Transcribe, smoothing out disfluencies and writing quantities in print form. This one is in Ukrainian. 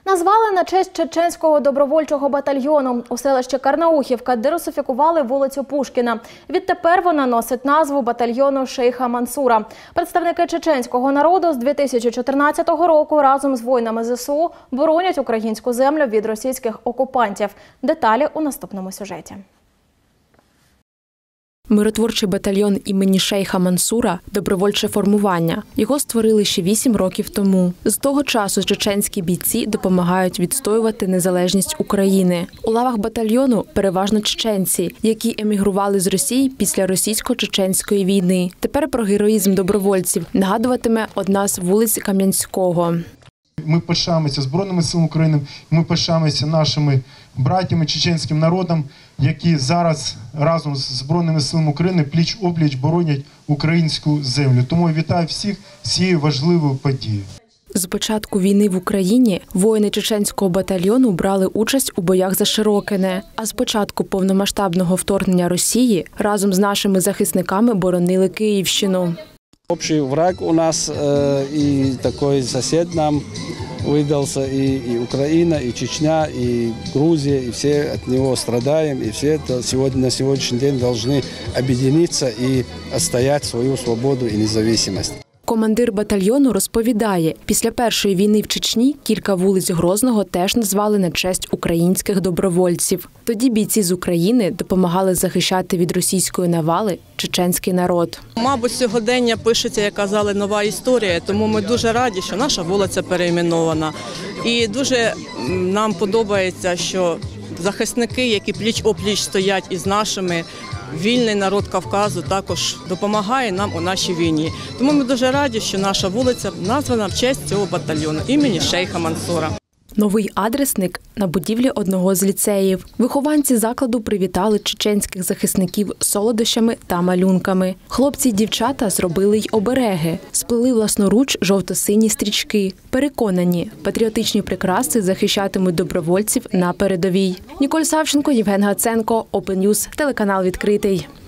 Назвали на честь чеченського добровольчого батальйону. У селищі Карнаухівка дерусифікували вулицю Пушкіна. Відтепер вона носить назву батальйону Шейха Мансура. Представники чеченського народу з 2014 року разом з воїнами ЗСУ боронять українську землю від російських окупантів. Деталі у наступному сюжеті. Миротворчий батальйон імені Шейха Мансура – добровольче формування. Його створили ще 8 років тому. З того часу чеченські бійці допомагають відстоювати незалежність України. У лавах батальйону переважно чеченці, які емігрували з Росії після російсько-чеченської війни. Тепер про героїзм добровольців нагадуватиме одна з вулиць Кам'янського. Ми пишаємося Збройними силами України, ми пишаємося нашими братями, чеченським народом, які зараз разом з Збройними силами України пліч-опліч боронять українську землю. Тому я вітаю всіх з цією важливою подією. З початку війни в Україні воїни чеченського батальйону брали участь у боях за Широкине, а з початку повномасштабного вторгнення Росії разом з нашими захисниками боронили Київщину. Общий враг у нас и такой сосед нам выдался, и Украина, и Чечня, и Грузия, и все от него страдаем, и все это на сегодняшний день должны объединиться и отстоять свою свободу и независимость. Командир батальйону розповідає, після першої війни в Чечні кілька вулиць Грозного теж назвали на честь українських добровольців. Тоді бійці з України допомагали захищати від російської навали чеченський народ. Мабуть, сьогодення пишеться, як казали, нова історія, тому ми дуже раді, що наша вулиця перейменована. І дуже нам подобається, що захисники, які пліч-опліч стоять із нашими, вільний народ Кавказу також допомагає нам у нашій війні. Тому ми дуже раді, що наша вулиця названа в честь цього батальйону імені Шейха Мансура. Новий адресник на будівлі одного з ліцеїв. Вихованці закладу привітали чеченських захисників солодощами та малюнками. Хлопці й дівчата зробили й обереги, сплели власноруч жовто-сині стрічки. Переконані, патріотичні прикраси захищатимуть добровольців на передовій. Ніколь Савченко, Євген Гаценко, Open News, телеканал «Відкритий».